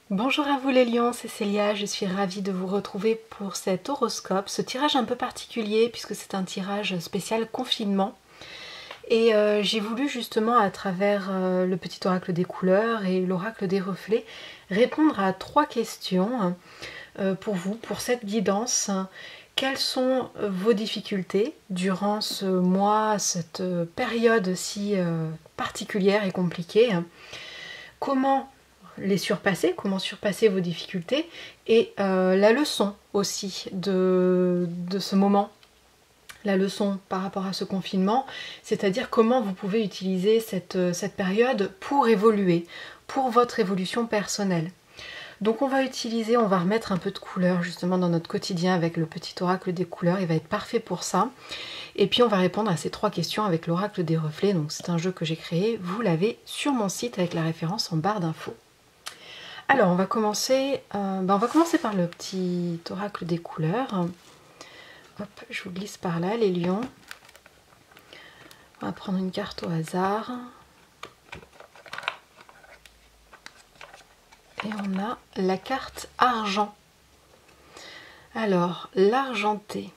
Bonjour à vous les lions, c'est Célia, je suis ravie de vous retrouver pour cet horoscope, ce tirage un peu particulier puisque c'est un tirage spécial confinement. Et j'ai voulu justement à travers le petit oracle des couleurs et l'oracle des reflets répondre à 3 questions pour vous, pour cette guidance. Quelles sont vos difficultés durant ce mois, cette période si particulière et compliquée? Comment les surpasser, comment surpasser vos difficultés et la leçon aussi de ce moment, la leçon par rapport à ce confinement, c'est-à-dire comment vous pouvez utiliser cette période pour évoluer, pour votre évolution personnelle. Donc on va remettre un peu de couleur justement dans notre quotidien avec le petit oracle des couleurs, il va être parfait pour ça. Et puis on va répondre à ces 3 questions avec l'oracle des reflets, donc c'est un jeu que j'ai créé, vous l'avez sur mon site avec la référence en barre d'infos. Alors on va commencer par le petit oracle des couleurs. Hop, je vous glisse par là les lions. On va prendre une carte au hasard. Et on a la carte argent. Alors, l'argenté.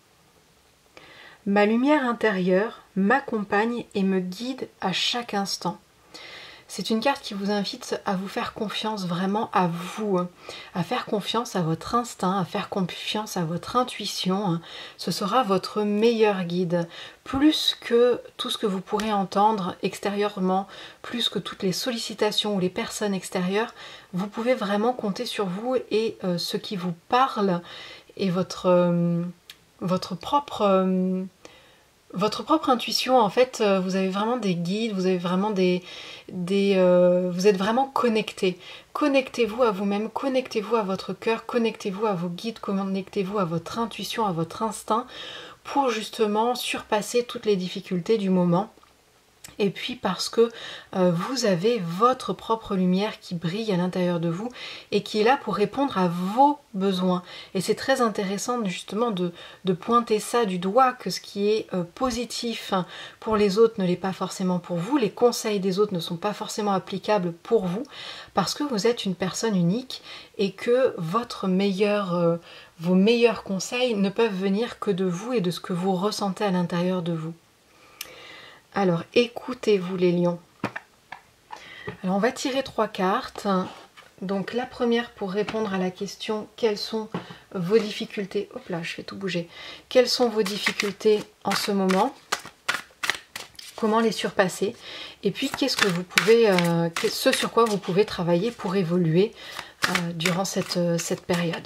Ma lumière intérieure m'accompagne et me guide à chaque instant. C'est une carte qui vous invite à vous faire confiance vraiment à vous, à faire confiance à votre instinct, à faire confiance à votre intuition. Ce sera votre meilleur guide, plus que tout ce que vous pourrez entendre extérieurement, plus que toutes les sollicitations ou les personnes extérieures. Vous pouvez vraiment compter sur vous et ce qui vous parle et votre propre intuition. En fait, vous avez vraiment des guides, vous avez vraiment vous êtes vraiment connecté. Connectez-vous à vous-même, connectez-vous à votre cœur, connectez-vous à vos guides, connectez-vous à votre intuition, à votre instinct pour justement surpasser toutes les difficultés du moment. Et puis parce que vous avez votre propre lumière qui brille à l'intérieur de vous et qui est là pour répondre à vos besoins. Et c'est très intéressant justement de pointer ça du doigt, que ce qui est positif pour les autres ne l'est pas forcément pour vous. Les conseils des autres ne sont pas forcément applicables pour vous parce que vous êtes une personne unique et que vos meilleurs conseils ne peuvent venir que de vous et de ce que vous ressentez à l'intérieur de vous. Alors, écoutez-vous les lions. Alors, on va tirer 3 cartes. Donc, la première pour répondre à la question « Quelles sont vos difficultés ?» Hop là, je fais tout bouger. Quelles sont vos difficultés en ce moment? Comment les surpasser? Et puis, qu'est-ce que vous pouvez, ce sur quoi vous pouvez travailler pour évoluer durant cette période?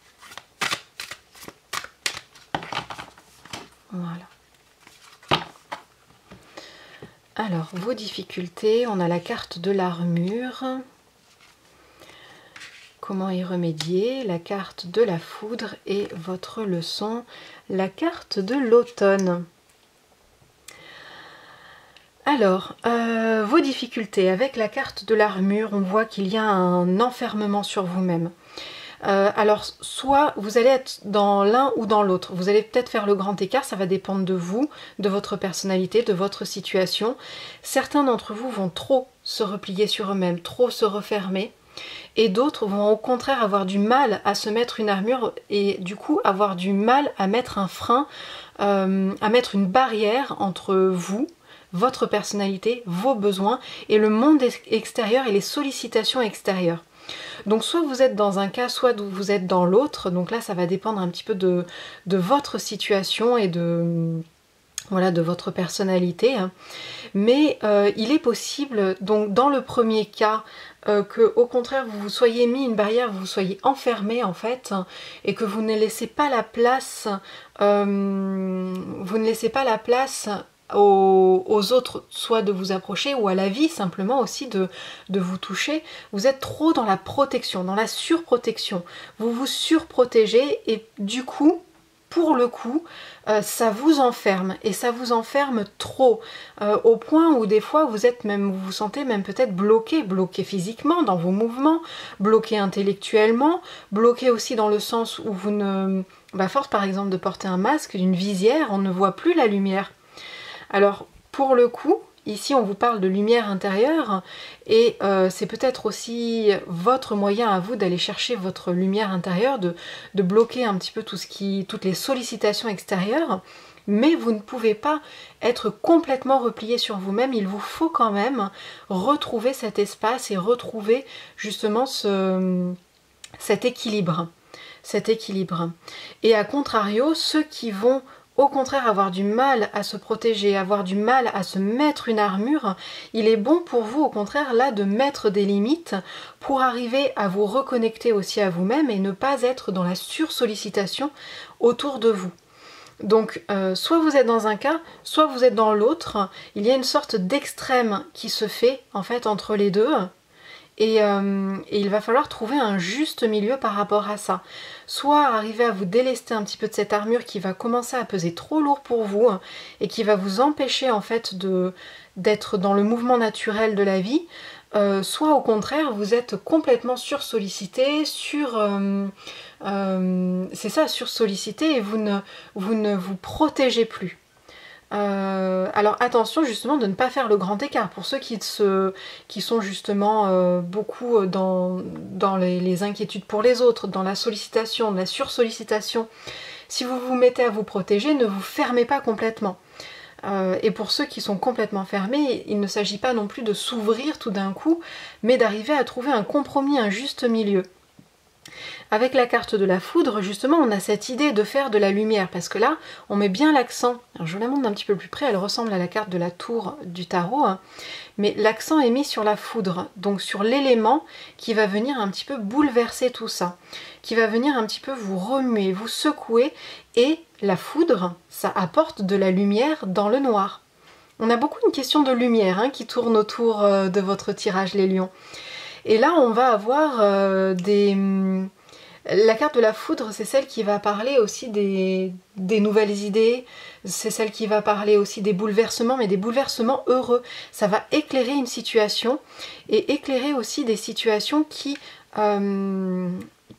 Voilà. Alors, vos difficultés, on a la carte de l'armure. Comment y remédier? La carte de la foudre et votre leçon, la carte de l'automne. Alors, vos difficultés, avec la carte de l'armure, on voit qu'il y a un enfermement sur vous-même. Alors, soit vous allez être dans l'un ou dans l'autre. Vous allez peut-être faire le grand écart, ça va dépendre de vous, de votre personnalité, de votre situation. Certains d'entre vous vont trop se replier sur eux-mêmes, trop se refermer. Et d'autres vont au contraire avoir du mal à se mettre une armure et du coup avoir du mal à mettre un frein, à mettre une barrière entre vous, votre personnalité, vos besoins et le monde extérieur et les sollicitations extérieures. Donc soit vous êtes dans un cas, soit vous êtes dans l'autre. Donc là, ça va dépendre un petit peu de votre situation et de votre personnalité. Mais il est possible, donc dans le premier cas, que au contraire vous vous soyez mis une barrière, vous vous soyez enfermé en fait, et que vous ne laissez pas la place, aux autres, soit de vous approcher, ou à la vie simplement aussi de vous toucher. Vous êtes trop dans la protection, dans la surprotection. Vous vous surprotégez et du coup, pour le coup, ça vous enferme et ça vous enferme trop au point où des fois vous vous sentez même peut-être bloqué physiquement dans vos mouvements, bloqué intellectuellement, bloqué aussi dans le sens où vous ne... À force par exemple de porter un masque, une visière, on ne voit plus la lumière. Alors pour le coup, ici on vous parle de lumière intérieure et c'est peut-être aussi votre moyen à vous d'aller chercher votre lumière intérieure, de bloquer un petit peu toutes les sollicitations extérieures. Mais vous ne pouvez pas être complètement replié sur vous-même, il vous faut quand même retrouver cet espace et retrouver justement cet équilibre. Et à contrario, ceux qui vont au contraire avoir du mal à se protéger, avoir du mal à se mettre une armure, il est bon pour vous au contraire là de mettre des limites pour arriver à vous reconnecter aussi à vous-même et ne pas être dans la sursollicitation autour de vous. Donc soit vous êtes dans un cas, soit vous êtes dans l'autre. Il y a une sorte d'extrême qui se fait en fait entre les deux. Et il va falloir trouver un juste milieu par rapport à ça. Soit arriver à vous délester un petit peu de cette armure qui va commencer à peser trop lourd pour vous et qui va vous empêcher en fait d'être dans le mouvement naturel de la vie. Soit au contraire vous êtes complètement sursollicité, sursollicité et vous ne vous protégez plus. Alors attention justement de ne pas faire le grand écart pour ceux qui sont justement beaucoup dans les inquiétudes pour les autres, dans la sollicitation, la sursollicitation. Si vous vous mettez à vous protéger, ne vous fermez pas complètement. Et pour ceux qui sont complètement fermés, il ne s'agit pas non plus de s'ouvrir tout d'un coup, mais d'arriver à trouver un compromis, un juste milieu. Avec la carte de la foudre, justement, on a cette idée de faire de la lumière, parce que là, on met bien l'accent. Alors, je vous la montre d'un petit peu plus près, elle ressemble à la carte de la tour du tarot, hein, mais l'accent est mis sur la foudre, donc sur l'élément qui va venir un petit peu bouleverser tout ça, qui va venir un petit peu vous remuer, vous secouer, et la foudre, ça apporte de la lumière dans le noir. On a beaucoup une question de lumière hein, qui tourne autour de votre tirage les lions. Et là, on va avoir la carte de la foudre, c'est celle qui va parler aussi des nouvelles idées, c'est celle qui va parler aussi des bouleversements, mais des bouleversements heureux. Ça va éclairer une situation et éclairer aussi des situations qui ne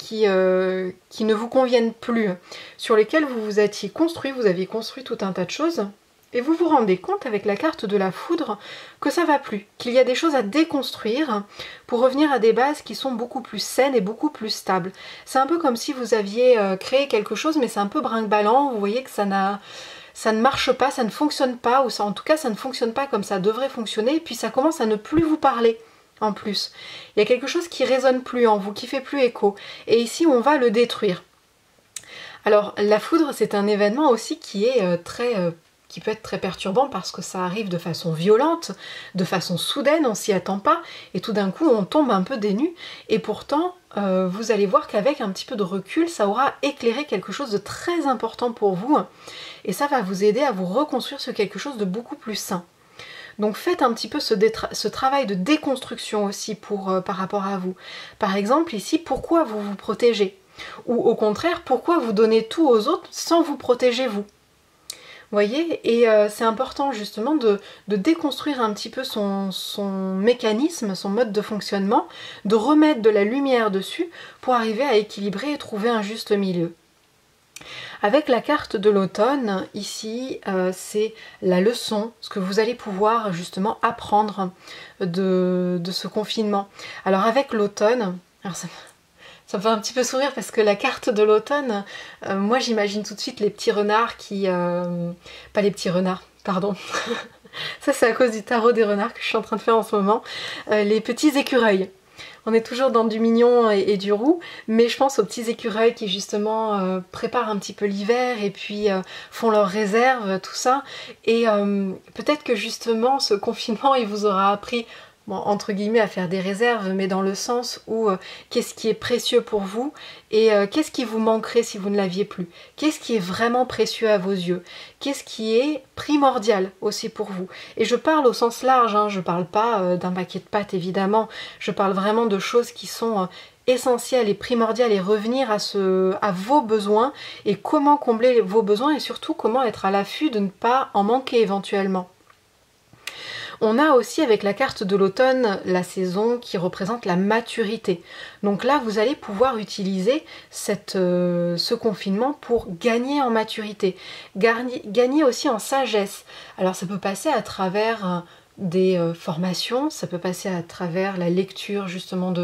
vous conviennent plus, sur lesquelles vous vous étiez construit, vous aviez construit tout un tas de choses. Et vous vous rendez compte avec la carte de la foudre que ça va plus, qu'il y a des choses à déconstruire pour revenir à des bases qui sont beaucoup plus saines et beaucoup plus stables. C'est un peu comme si vous aviez créé quelque chose, mais c'est un peu brinque-ballant, vous voyez que ça ne marche pas, ça ne fonctionne pas, ou ça, en tout cas ça ne fonctionne pas comme ça devrait fonctionner, et puis ça commence à ne plus vous parler. En plus, il y a quelque chose qui résonne plus en vous, qui fait plus écho, et ici on va le détruire. Alors la foudre, c'est un événement aussi qui est qui peut être très perturbant parce que ça arrive de façon violente, de façon soudaine, on s'y attend pas, et tout d'un coup on tombe un peu des nues, et pourtant vous allez voir qu'avec un petit peu de recul, ça aura éclairé quelque chose de très important pour vous, et ça va vous aider à vous reconstruire sur quelque chose de beaucoup plus sain. Donc faites un petit peu ce travail de déconstruction aussi par rapport à vous. Par exemple ici, pourquoi vous vous protégez? Ou au contraire, pourquoi vous donnez tout aux autres sans vous protéger vous? Vous voyez, et c'est important justement de déconstruire un petit peu son mécanisme, son mode de fonctionnement, de remettre de la lumière dessus pour arriver à équilibrer et trouver un juste milieu. Avec la carte de l'automne, ici, c'est la leçon, ce que vous allez pouvoir justement apprendre de ce confinement. Alors avec l'automne, ça me fait un petit peu sourire parce que la carte de l'automne, moi j'imagine tout de suite les petits renards qui... pas les petits renards, pardon. Ça c'est à cause du tarot des renards que je suis en train de faire en ce moment. Les petits écureuils. On est toujours dans du mignon et du roux, mais je pense aux petits écureuils qui justement préparent un petit peu l'hiver et puis font leurs réserves, tout ça. Et peut-être que justement ce confinement il vous aura appris... Bon, entre guillemets à faire des réserves, mais dans le sens où qu'est-ce qui est précieux pour vous et qu'est-ce qui vous manquerait si vous ne l'aviez plus, qu'est-ce qui est vraiment précieux à vos yeux, qu'est-ce qui est primordial aussi pour vous. Et je parle au sens large, hein, je parle pas d'un paquet de pâtes évidemment, je parle vraiment de choses qui sont essentielles et primordiales et revenir à vos besoins et comment combler vos besoins et surtout comment être à l'affût de ne pas en manquer éventuellement. On a aussi avec la carte de l'automne la saison qui représente la maturité. Donc là, vous allez pouvoir utiliser ce confinement pour gagner en maturité, gagner aussi en sagesse. Alors ça peut passer à travers formations, ça peut passer à travers la lecture justement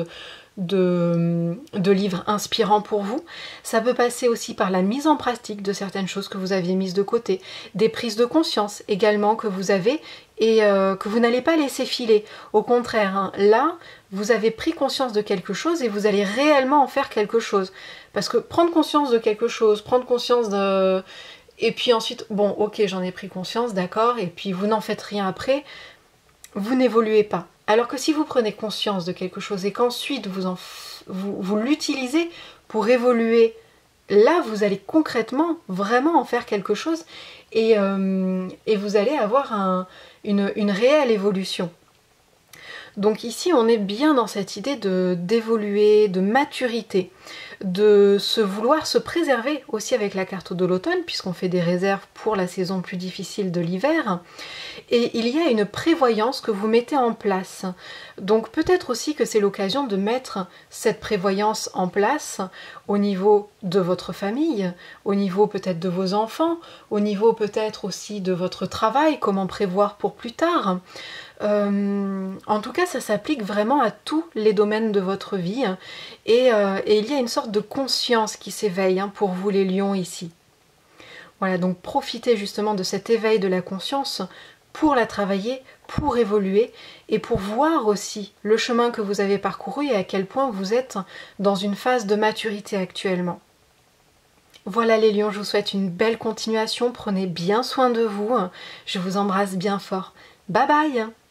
de livres inspirants pour vous. Ça peut passer aussi par la mise en pratique de certaines choses que vous aviez mises de côté, des prises de conscience également que vous avez et que vous n'allez pas laisser filer. Au contraire, hein, là, vous avez pris conscience de quelque chose et vous allez réellement en faire quelque chose. Parce que prendre conscience de quelque chose, prendre conscience de... Et puis ensuite, bon, ok, j'en ai pris conscience, d'accord, et puis vous n'en faites rien après, vous n'évoluez pas. Alors que si vous prenez conscience de quelque chose et qu'ensuite vous l'utilisez pour évoluer, là vous allez concrètement vraiment en faire quelque chose et vous allez avoir une réelle évolution. Donc ici on est bien dans cette idée d'évoluer, de maturité, de vouloir se préserver aussi avec la carte de l'automne puisqu'on fait des réserves pour la saison plus difficile de l'hiver. Et il y a une prévoyance que vous mettez en place. Donc peut-être aussi que c'est l'occasion de mettre cette prévoyance en place au niveau de votre famille, au niveau peut-être de vos enfants, au niveau peut-être aussi de votre travail, comment prévoir pour plus tard. En tout cas, ça s'applique vraiment à tous les domaines de votre vie et il y a une sorte de conscience qui s'éveille pour vous les lions ici. Voilà, donc profitez justement de cet éveil de la conscience pour la travailler, pour évoluer et pour voir aussi le chemin que vous avez parcouru et à quel point vous êtes dans une phase de maturité actuellement. Voilà les lions, je vous souhaite une belle continuation, prenez bien soin de vous, je vous embrasse bien fort. Bye bye!